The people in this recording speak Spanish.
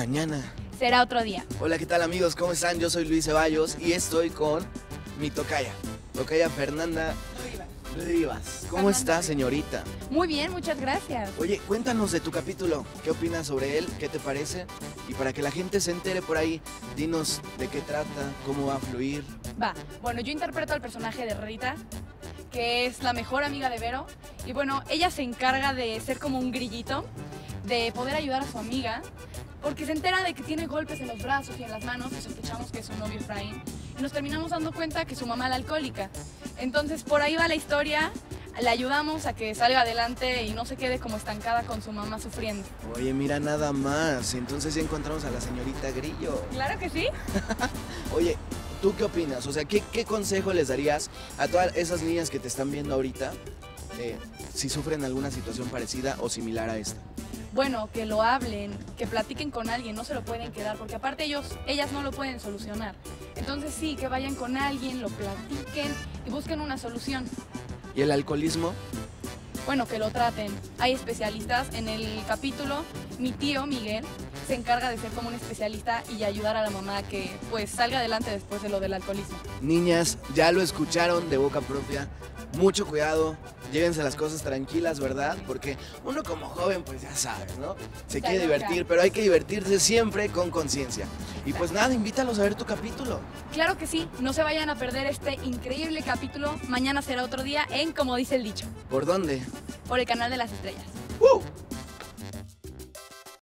mañana será otro día. Hola, ¿qué tal amigos? ¿Cómo están? Yo soy Luis Ceballos y estoy con mi tocaya Fernanda Rivas. ¿Cómo está, señorita? Muy bien, muchas gracias. Oye, cuéntanos de tu capítulo. ¿Qué opinas sobre él? ¿Qué te parece? Y para que la gente se entere por ahí, dinos de qué trata, cómo va a fluir. Bueno, yo interpreto al personaje de Rita, que es la mejor amiga de Vero. Y bueno, ella se encarga de ser como un grillito, de poder ayudar a su amiga, porque se entera de que tiene golpes en los brazos y en las manos, y sospechamos que es su novio Efraín. Y nos terminamos dando cuenta que su mamá era alcohólica. Entonces por ahí va la historia, le ayudamos a que salga adelante y no se quede como estancada con su mamá sufriendo. Oye, mira nada más, entonces ya encontramos a la señorita Grillo. Claro que sí. Oye, ¿tú qué opinas? O sea, ¿qué consejo les darías a todas esas niñas que te están viendo ahorita si sufren alguna situación parecida o similar a esta? Bueno, que lo hablen, que platiquen con alguien, no se lo pueden quedar, porque aparte ellas no lo pueden solucionar. Entonces sí, que vayan con alguien, lo platiquen y busquen una solución. ¿Y el alcoholismo? Bueno, que lo traten. Hay especialistas. En el capítulo, mi tío Miguel se encarga de ser como un especialista y ayudar a la mamá a que pues salga adelante después de lo del alcoholismo. Niñas, ya lo escucharon de boca propia. Mucho cuidado, llévense las cosas tranquilas, ¿verdad? Porque uno como joven, pues ya sabes, ¿no? Se quiere divertir, pero hay que divertirse siempre con conciencia. Y pues nada, invítalos a ver tu capítulo. Claro que sí, no se vayan a perder este increíble capítulo. Mañana será otro día en Como dice el dicho. ¿Por dónde? Por el canal de las estrellas.